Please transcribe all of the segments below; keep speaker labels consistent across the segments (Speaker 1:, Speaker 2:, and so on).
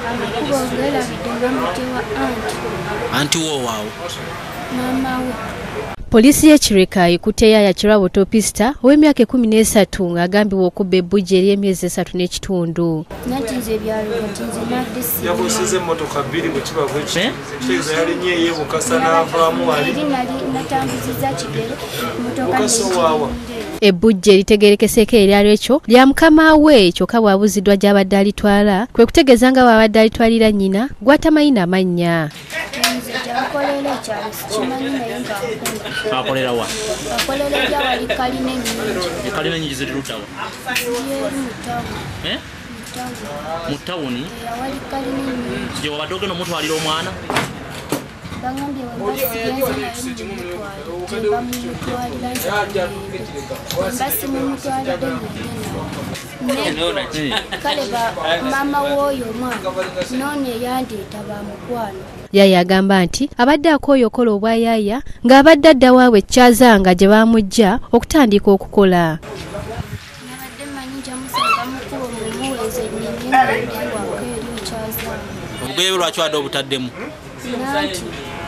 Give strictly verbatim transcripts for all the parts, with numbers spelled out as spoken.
Speaker 1: Anti wo waawo.
Speaker 2: Mamawe.
Speaker 3: Poliisi y'e Kireka ekutte Yaaya Kirabotopista ow'emyaka ekumi n'esatu ng'agambibwa okubba ebbujja ery'emyezi esatu n'ekitundu.
Speaker 2: Natinze ebyalo batinze n'addesi.
Speaker 4: Yabusize emmotoka bbiri mu kibago ekyo. Kitegeeza yalinnya eyeebukasa n'avaamu wali.
Speaker 2: Eri nali natambuzizza kigere emmotoka
Speaker 4: n'ekiwawa.
Speaker 3: Ebbujja eritegeerekeseeko eryalo ekyo lya mukamaawe kyokka bw'abuuziddwa gy'abadde alitwala kwe kutegeeza nga bw'abadde alitwalira nnyina gw'atamanyi n'amannya.
Speaker 2: Akolera ekyalo sikimanyi naye nga nkunda.
Speaker 1: Akolera wa?
Speaker 2: Akolera erya wali kalina ennyingi.
Speaker 1: Kalina ennyingi ziri ludda wa?
Speaker 2: Yeeri mu ttawuni.
Speaker 1: Eh? Mu ttawuni?
Speaker 2: Awali kalina ennyingi.
Speaker 1: Gye wabadde ogenda omutwalira omwana?
Speaker 2: Bangambye embasi bamumutwalira embasi mumutwalidde ng'egenda. Kale maama w'oyo omwana noone eyandeeta bamukwano.
Speaker 3: Yaaya agamba nti abadde akooyookola obwa Yaaya ng'abadde adda waabwe ekyazanga gye baamujja okutandika okukola.
Speaker 2: Nabadde mmanyi njamusanga mukubo mumuweeza ennyinyi ng'endiwaka eri ekyazanga.
Speaker 1: Obugoye bwe lwaki wadde obutaddemu?
Speaker 2: Nanti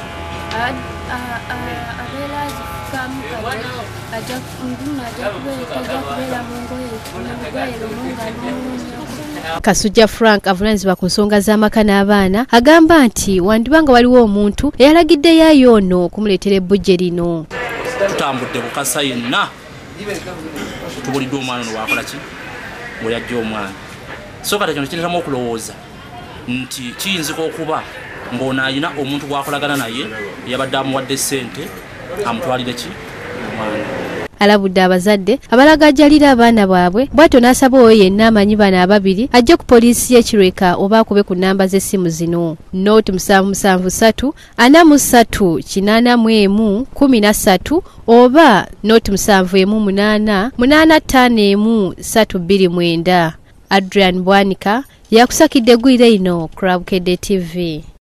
Speaker 2: abeera azifukaamu kati ajja nduna ajja kubeereka ajja kubeera mu ngoye mugoye lumu nga n'omunya.
Speaker 3: Kasujja Frank avunaanyizibwa ku nsonga z'amaka n'abaana agamba nti wandiba nga waliwo omuntu eyalagidde Yaaya ono okumuleetera ebbujja lino.
Speaker 1: Tutambudde bukasa yenna tubuliddwa omwana ono waakola ki bwe yajja omwana. So kati kino kireetamu okulowooza nti kiyinzika okuba ng'ono alina omuntu gwakolagana naye yabadde amuwadde ssente amutwalire ki omwana.
Speaker 3: Alabudde abazadde abalagajjalira abaana baabwe bw'atyo n'asaba oyo yenna amanyi bano ababiri ajje ku poliisi y'e Kireka oba akube ku nnamba z'essimu zino nooti musanvu musanvu ssatu ana mu ssatu kinaana mu emu kkumi na ssatu oba nooti musanvu emu munaana munaana ttaano emu ssatu bbiri mwenda. Adrian Bwanika yakusakidde eggwire lino ku Rabukedde T V.